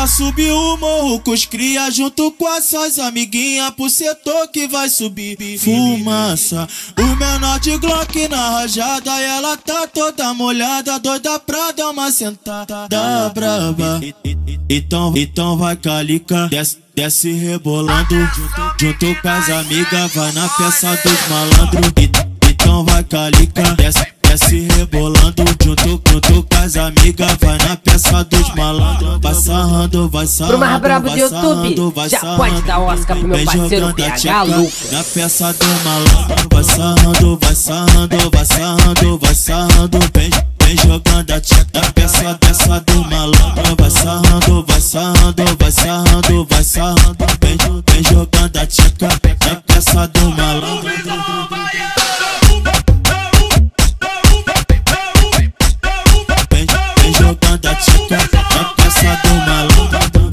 Ela subiu o morro com os cria junto com as suas amiguinhas pro setor que vai subir fumaça. O menor de Glock na rajada e ela tá toda molhada, doida pra dar uma sentada braba. Então vai calica, desce rebolando junto com as amigas, vai na peça dos malandros. Então vai calica, desce rebolando junto com as amigas, vai na peça dos malandros. Vai sarrando, vai sarrando, pro mais brabo do YouTube, já pode dar Oscar pro meu parceiro PH Lucas. Na peça do malandro, vai sarrando, vai sarrando, vai sarrando, vai sarrando. Vem jogando a tcheca na peça dessa do malandro. Vai sarrando, vai sarrando, vai sarrando, vai sarrando. Vem jogando a tcheca na peça do malandro. Vem jogando a tcheca na peça do malandro.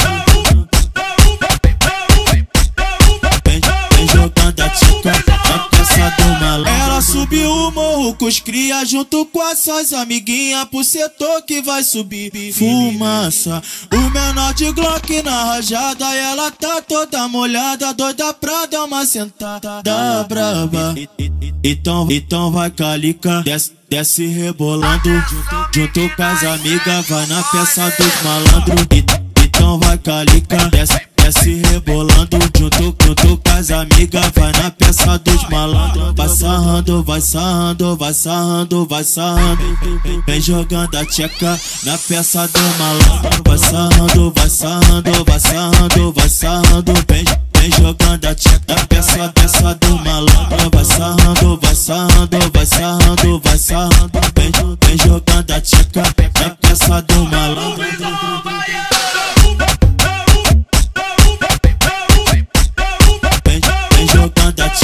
Vem jogando a tcheca na peça do malandro. Ela subiu o morro com os cria junto com as suas amiguinhas pro setor que vai subir fumaça. O menor de Glock na rajada e ela tá toda molhada, doida pra dar uma sentada braba. Então vai calica, desce rebolando junto com as amigas, vai na peça dos malandros. Então vai calica, desce rebolando junto com as amigas, vai na peça dos malandros. Vai sarrando, vai sarrando, vai sarrando, vai sarrando. Vem jogando a tcheca na peça do malandro. Vai sarrando, vai sarrando, vai sarrando, vai sarrando. Vem jogando a tcheca na peça do malandro. Vai sarrando, vai sarrando, vai sarrando, vai sarrando. Vem jogando a tcheca na peça do malandro. Vem jogando a tcheca